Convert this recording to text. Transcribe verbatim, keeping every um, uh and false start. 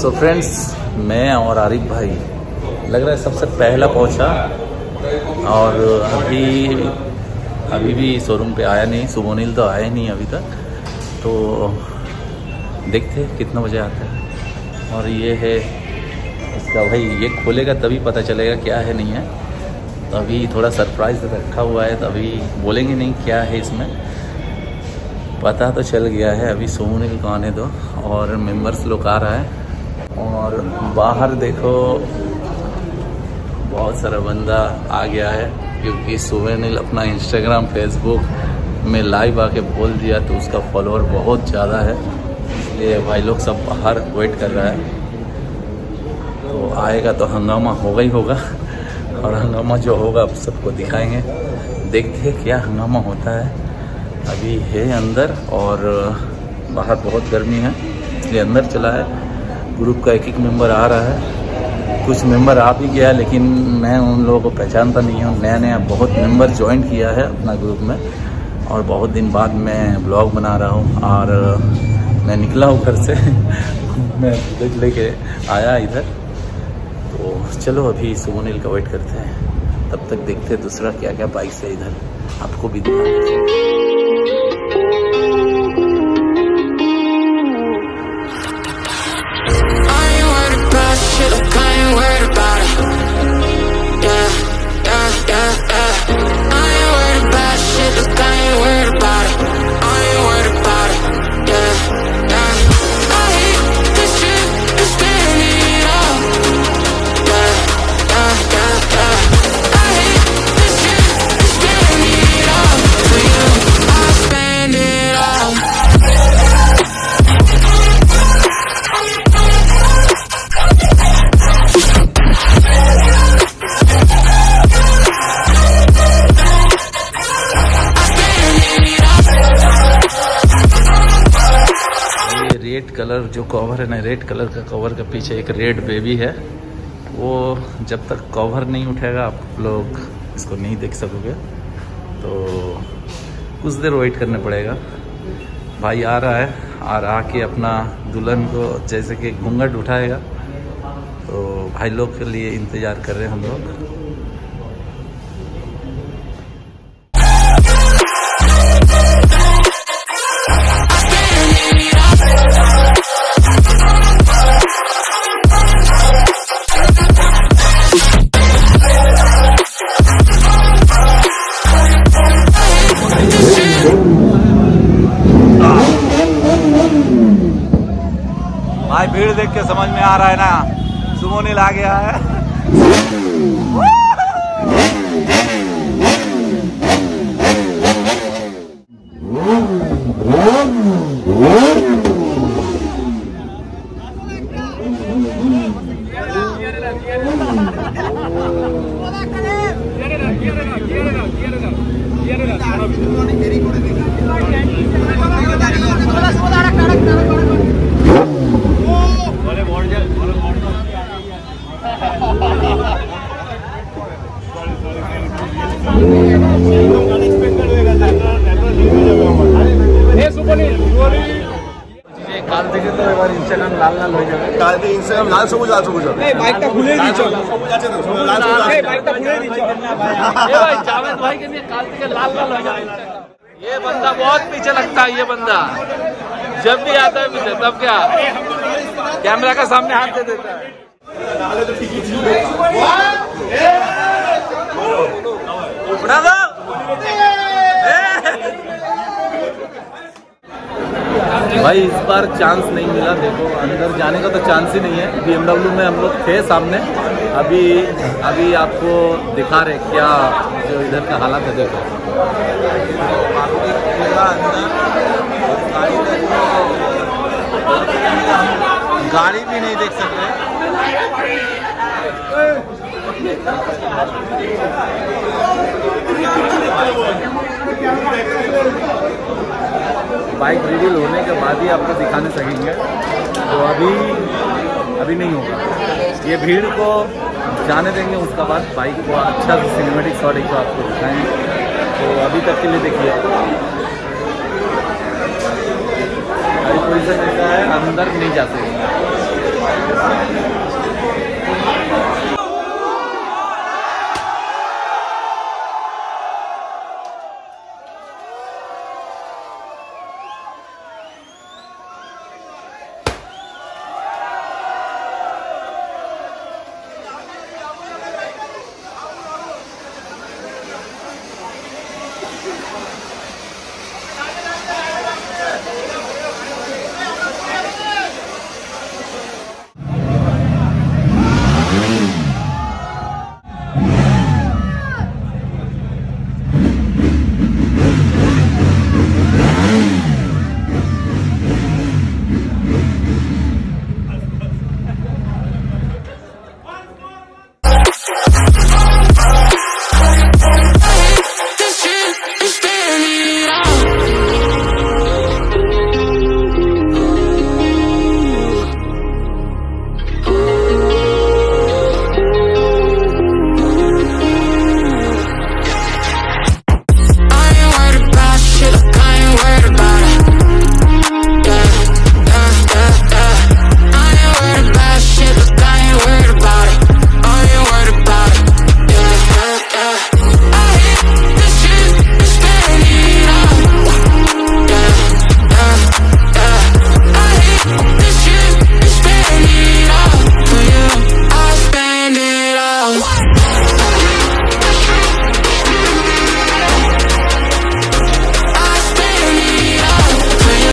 So friends, मैं और आरिफ भाई लग रहा है सबसे पहला पहुंचा और अभी अभी भी शोरूम पे आया नहीं। सुबोनील तो आया नहीं अभी तक, तो देखते हैं कितना बजे आता है। और ये है इसका भाई, ये खोलेगा तभी पता चलेगा क्या है नहीं है। तो अभी थोड़ा सरप्राइज रखा हुआ है, तो अभी बोलेंगे नहीं क्या है इसमें, पता तो चल गया है। अभी सुबोनील को आने दो और मेंबर्स लोग आ रहा है। और बाहर देखो बहुत सारा बंदा आ गया है, क्योंकि सुबोनील अपना इंस्टाग्राम फेसबुक में लाइव आके बोल दिया, तो उसका फॉलोअर बहुत ज़्यादा है, इसलिए भाई लोग सब बाहर वेट कर रहा है। तो आएगा तो हंगामा होगा ही होगा, और हंगामा जो होगा आप सबको दिखाएंगे। देखते हैं क्या हंगामा होता है। अभी है अंदर और बाहर बहुत गर्मी है, इसलिए अंदर चला है। ग्रुप का एक एक मेंबर आ रहा है, कुछ मेंबर आ भी गया, लेकिन मैं उन लोगों को पहचानता नहीं हूँ। नया नया बहुत मेंबर ज्वाइन किया है अपना ग्रुप में, और बहुत दिन बाद मैं ब्लॉग बना रहा हूँ। और मैं निकला हूँ घर से मैं बुलेट लेके आया इधर। तो चलो अभी सुबोनील का वेट करते हैं, तब तक देखते हैं दूसरा क्या क्या बाइक से इधर आपको भी दिखाते। रेड कलर जो कवर है ना, रेड कलर का कवर के पीछे एक रेड बेबी है। वो जब तक कवर नहीं उठेगा आप लोग इसको नहीं देख सकोगे, तो कुछ देर वेट करने पड़ेगा। भाई आ रहा है और आके अपना दुल्हन को जैसे कि घूंघट उठाएगा, तो भाई लोग के लिए इंतज़ार कर रहे हैं हम लोग। भाई भीड़ देख के समझ में आ रहा है ना, सुबोनील आ गया है। কাল থেকে তো এবার ইনস্টাগ্রাম লাল লাল হয়ে যাবে। কাল থেকে ইনস্টাগ্রাম লাল সবুজ লাল সবুজ হবে। এই বাইকটা খুলে দিছো, সবুজ আছে তো, লাল সবুজ আছে। এই বাইকটা খুলে দিছো না ভাই। ए भाई जावेद भाई के लिए काल থেকে लाल लाल हो जाए। ये बंदा बहुत पीछे लगता है, ये बंदा जब भी आता है पीछे, तब क्या कैमरा का सामने हाथ दे देता है। नाले तो ठीक ही थी उड़ा दो। भाई इस बार चांस नहीं मिला, देखो अंदर जाने का तो चांस ही नहीं है। बीएमडब्ल्यू में हम लोग थे सामने, अभी अभी आपको दिखा रहे क्या जो इधर का हालत है। देखो गाड़ी भी नहीं देख सकते। बाइक रिवील होने के बाद ही आपको दिखाने सकेंगे, तो अभी अभी नहीं होगा। ये भीड़ को जाने देंगे, उसका बाद बाइक को अच्छा से सिनेमेटिक शॉट एक आपको दिखाएंगे। तो अभी तक के लिए देखिए गाड़ी पोजीशन ऐसा है, अंदर नहीं जा सकते।